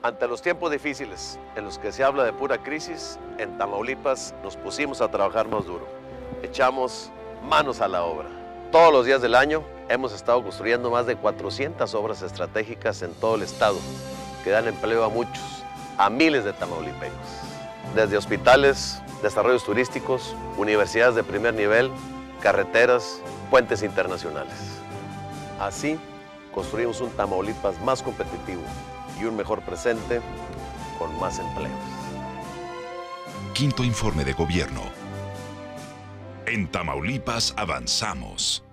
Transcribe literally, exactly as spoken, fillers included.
Ante los tiempos difíciles en los que se habla de pura crisis, en Tamaulipas nos pusimos a trabajar más duro. Echamos manos a la obra. Todos los días del año hemos estado construyendo más de cuatrocientas obras estratégicas en todo el estado que dan empleo a muchos, a miles de tamaulipecos. Desde hospitales, desarrollos turísticos, universidades de primer nivel, carreteras, puentes internacionales. Así construimos un Tamaulipas más competitivo y un mejor presente con más empleos. Quinto informe de gobierno. En Tamaulipas avanzamos.